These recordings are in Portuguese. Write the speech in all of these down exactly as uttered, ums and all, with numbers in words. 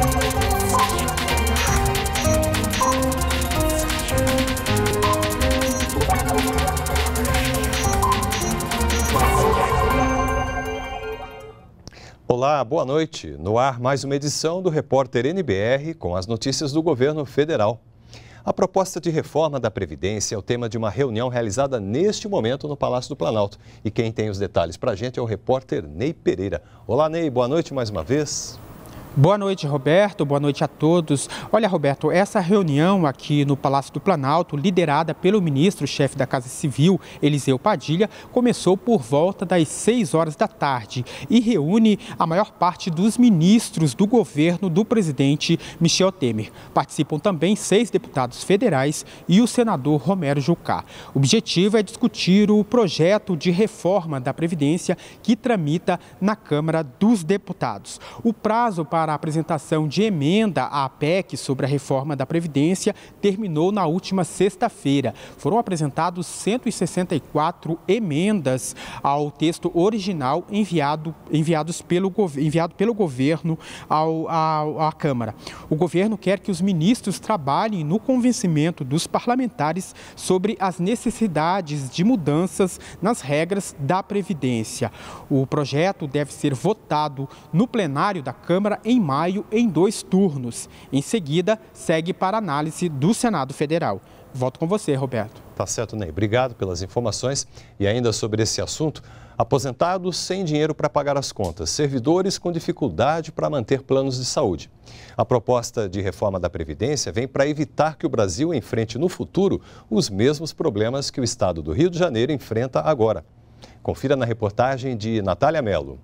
Olá, boa noite. No ar, mais uma edição do Repórter N B R com as notícias do governo federal. A proposta de reforma da Previdência é o tema de uma reunião realizada neste momento no Palácio do Planalto. E quem tem os detalhes para a gente é o repórter Ney Pereira. Olá, Ney, boa noite mais uma vez. Boa noite, Roberto. Boa noite a todos. Olha, Roberto, essa reunião aqui no Palácio do Planalto, liderada pelo ministro-chefe da Casa Civil, Eliseu Padilha, começou por volta das seis horas da tarde e reúne a maior parte dos ministros do governo do presidente Michel Temer. Participam também seis deputados federais e o senador Romero Jucá. O objetivo é discutir o projeto de reforma da Previdência que tramita na Câmara dos Deputados. O prazo para a apresentação de emenda à P E C sobre a reforma da Previdência terminou na última sexta-feira. Foram apresentados cento e sessenta e quatro emendas ao texto original enviado, enviados pelo, enviado pelo governo ao, ao, à Câmara. O governo quer que os ministros trabalhem no convencimento dos parlamentares sobre as necessidades de mudanças nas regras da Previdência. O projeto deve ser votado no plenário da Câmara em maio, em dois turnos. Em seguida, segue para análise do Senado Federal. Volto com você, Roberto. Tá certo, Ney. Obrigado pelas informações. E ainda sobre esse assunto, aposentados sem dinheiro para pagar as contas, servidores com dificuldade para manter planos de saúde. A proposta de reforma da Previdência vem para evitar que o Brasil enfrente no futuro os mesmos problemas que o estado do Rio de Janeiro enfrenta agora. Confira na reportagem de Natália Mello.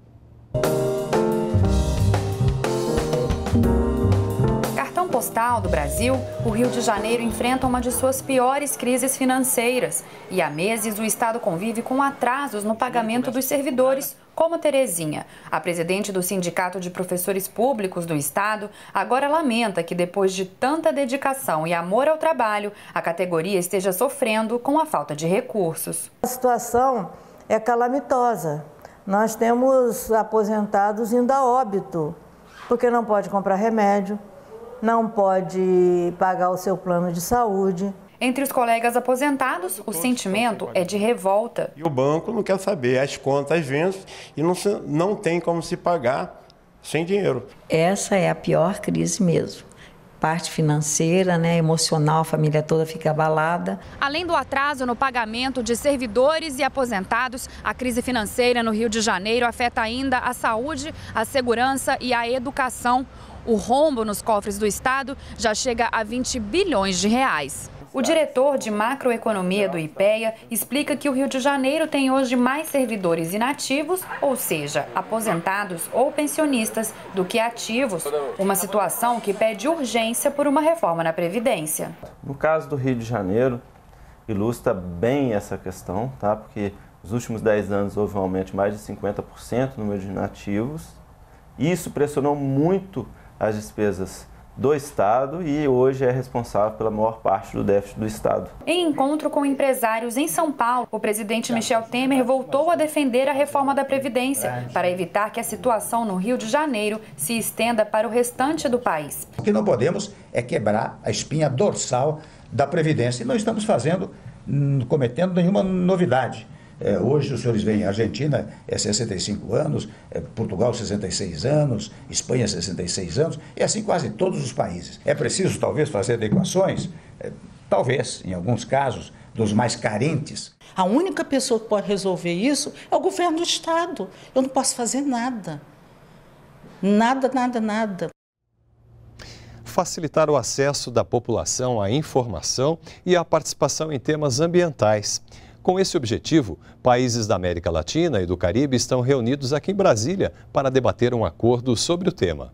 Postal do Brasil, o Rio de Janeiro enfrenta uma de suas piores crises financeiras e há meses o estado convive com atrasos no pagamento dos servidores, como Terezinha. A presidente do Sindicato de Professores Públicos do estado agora lamenta que depois de tanta dedicação e amor ao trabalho, a categoria esteja sofrendo com a falta de recursos. A situação é calamitosa. Nós temos aposentados indo a óbito, porque não pode comprar remédio, não pode pagar o seu plano de saúde. Entre os colegas aposentados, o sentimento é de revolta. E o banco não quer saber, as contas vencem e não, se, não tem como se pagar sem dinheiro. Essa é a pior crise mesmo. Parte financeira, né, emocional, a família toda fica abalada. Além do atraso no pagamento de servidores e aposentados, a crise financeira no Rio de Janeiro afeta ainda a saúde, a segurança e a educação. O rombo nos cofres do estado já chega a vinte bilhões de reais. O diretor de macroeconomia do IPEA explica que o Rio de Janeiro tem hoje mais servidores inativos, ou seja, aposentados ou pensionistas, do que ativos, uma situação que pede urgência por uma reforma na Previdência. No caso do Rio de Janeiro, ilustra bem essa questão, tá? Porque nos últimos dez anos houve um aumento de mais de cinquenta por cento no número de inativos. Isso pressionou muito as despesas do Estado e hoje é responsável pela maior parte do déficit do Estado. Em encontro com empresários em São Paulo, o presidente Michel Temer voltou a defender a reforma da Previdência para evitar que a situação no Rio de Janeiro se estenda para o restante do país. O que não podemos é quebrar a espinha dorsal da Previdência e não estamos fazendo, cometendo nenhuma novidade. É, hoje os senhores veem, a Argentina é sessenta e cinco anos, é, Portugal sessenta e seis anos, Espanha sessenta e seis anos, e assim quase todos os países. É preciso talvez fazer adequações, é, talvez, em alguns casos, dos mais carentes. A única pessoa que pode resolver isso é o governo do estado. Eu não posso fazer nada. Nada, nada, nada. Facilitar o acesso da população à informação e à participação em temas ambientais. Com esse objetivo, países da América Latina e do Caribe estão reunidos aqui em Brasília para debater um acordo sobre o tema.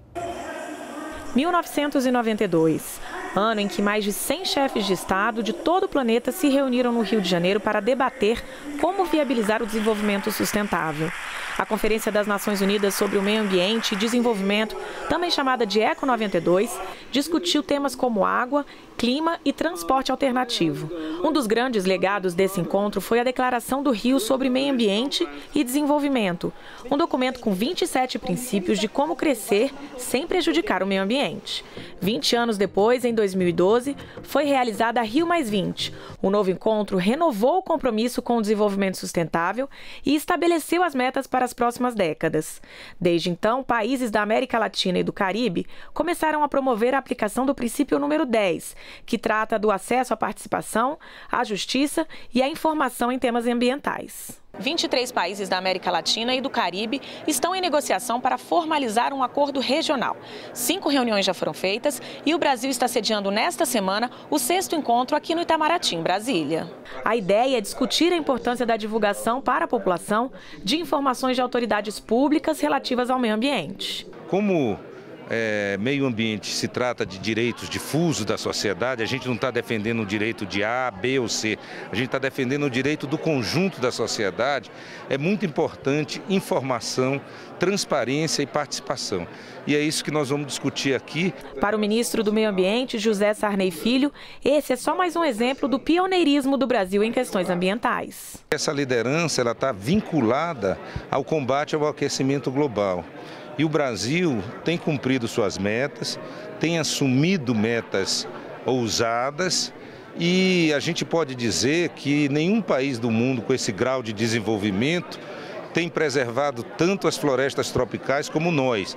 mil novecentos e noventa e dois, ano em que mais de cem chefes de Estado de todo o planeta se reuniram no Rio de Janeiro para debater como viabilizar o desenvolvimento sustentável. A Conferência das Nações Unidas sobre o Meio Ambiente e Desenvolvimento, também chamada de Eco noventa e dois, discutiu temas como água, clima e transporte alternativo. Um dos grandes legados desse encontro foi a Declaração do Rio sobre Meio Ambiente e Desenvolvimento, um documento com vinte e sete princípios de como crescer sem prejudicar o meio ambiente. vinte anos depois, em dois mil e doze, foi realizada a Rio mais vinte. O novo encontro renovou o compromisso com o desenvolvimento sustentável e estabeleceu as metas para as próximas décadas. Desde então, países da América Latina e do Caribe começaram a promover a aplicação do princípio número dez, que trata do acesso à participação, à justiça e à informação em temas ambientais. vinte e três países da América Latina e do Caribe estão em negociação para formalizar um acordo regional. Cinco reuniões já foram feitas e o Brasil está sediando nesta semana o sexto encontro aqui no Itamaraty, em Brasília. A ideia é discutir a importância da divulgação para a população de informações de autoridades públicas relativas ao meio ambiente. Como É, meio ambiente se trata de direitos difusos da sociedade, a gente não está defendendo o direito de A, B ou C, a gente está defendendo o direito do conjunto da sociedade. É muito importante informação, transparência e participação. E é isso que nós vamos discutir aqui. Para o ministro do Meio Ambiente, José Sarney Filho, esse é só mais um exemplo do pioneirismo do Brasil em questões ambientais. Essa liderança ela está vinculada ao combate ao aquecimento global. E o Brasil tem cumprido suas metas, tem assumido metas ousadas e a gente pode dizer que nenhum país do mundo com esse grau de desenvolvimento tem preservado tanto as florestas tropicais como nós.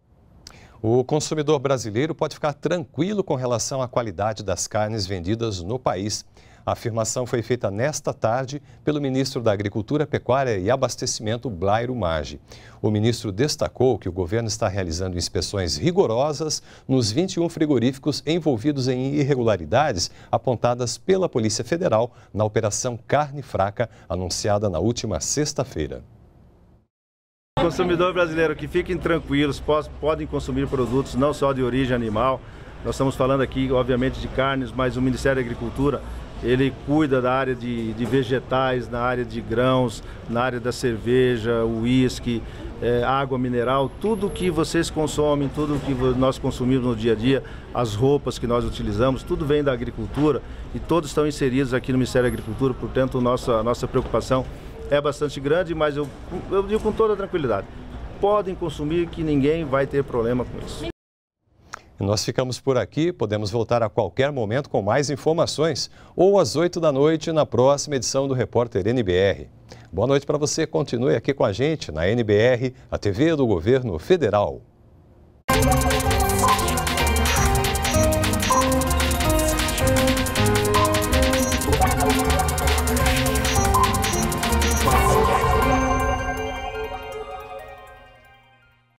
O consumidor brasileiro pode ficar tranquilo com relação à qualidade das carnes vendidas no país. A afirmação foi feita nesta tarde pelo ministro da Agricultura, Pecuária e Abastecimento, Blairo Maggi. O ministro destacou que o governo está realizando inspeções rigorosas nos vinte e um frigoríficos envolvidos em irregularidades apontadas pela Polícia Federal na Operação Carne Fraca, anunciada na última sexta-feira. Consumidor brasileiro, que fiquem tranquilos, podem consumir produtos não só de origem animal. Nós estamos falando aqui, obviamente, de carnes, mas o Ministério da Agricultura ele cuida da área de, de vegetais, na área de grãos, na área da cerveja, uísque, é, água mineral, tudo que vocês consomem, tudo que nós consumimos no dia a dia, as roupas que nós utilizamos, tudo vem da agricultura e todos estão inseridos aqui no Ministério da Agricultura, portanto, nossa, nossa preocupação é bastante grande, mas eu, eu digo com toda tranquilidade, podem consumir que ninguém vai ter problema com isso. Nós ficamos por aqui, podemos voltar a qualquer momento com mais informações ou às oito da noite na próxima edição do Repórter N B R. Boa noite para você, continue aqui com a gente na N B R, a T V do Governo Federal.